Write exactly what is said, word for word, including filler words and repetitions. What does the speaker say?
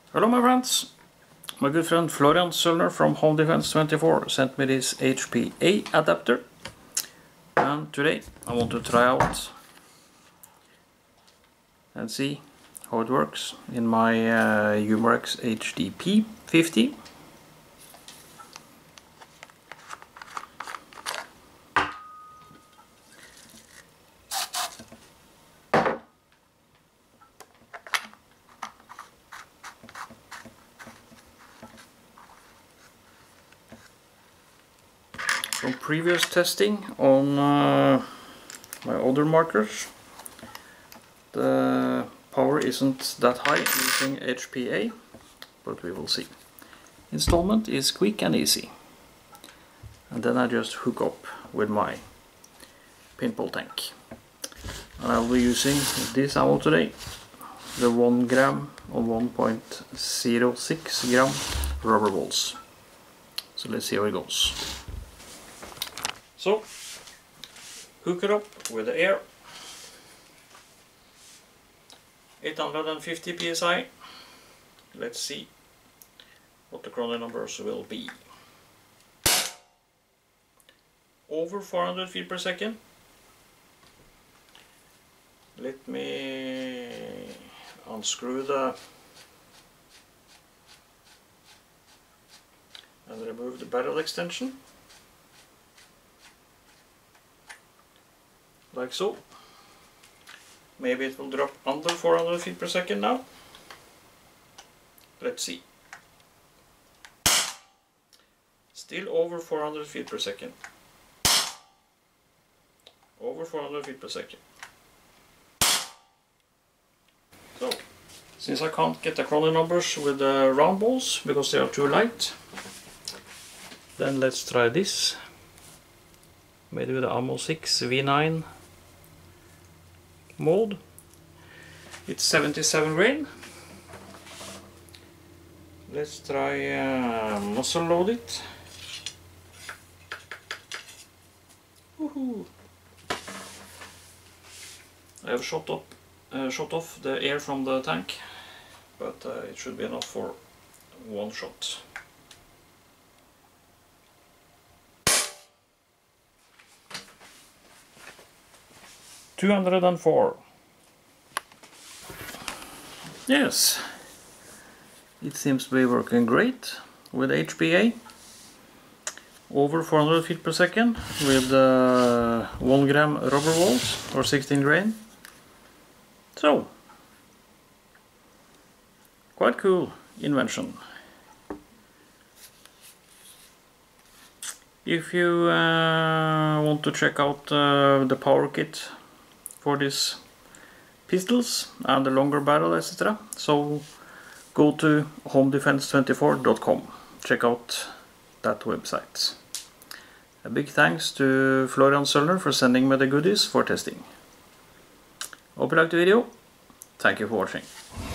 Hello my friends, my good friend Florian Sölner from Home Defense twenty-four sent me this H P A adapter, and today I want to try out and see how it works in my uh, Umarex H D P fifty. From previous testing on uh, my other markers, the power isn't that high using H P A, but we will see. Installment is quick and easy, and then I just hook up with my pinball tank, and I'll be using this ammo today, the one gram or one point zero six gram rubber balls. So let's see how it goes. So, hook it up with the air, eight hundred fifty P S I. Let's see what the chrono numbers will be. Over four hundred feet per second. Let me unscrew the and remove the barrel extension. Like so. Maybe it will drop under four hundred feet per second now. Let's see. Still over four hundred feet per second. Over four hundred feet per second. So, since I can't get the chrono numbers with the round balls because they are too light, then let's try this. Made with the ammo six V nine mold. It's seventy-seven grain. Let's try uh, muzzle load it. Woohoo! I have shot up, uh, shot off the air from the tank, but uh, it should be enough for one shot. two hundred four. Yes, it seems to be working great with H P A. Over four hundred feet per second with uh, one gram rubber balls or sixteen grain. So, quite cool invention. If you uh, want to check out uh, the power kit for these pistols and the longer barrel, et cetera, so go to home defense twenty-four dot com. Check out that website. A big thanks to Florian Sölner for sending me the goodies for testing. Hope you liked the video. Thank you for watching.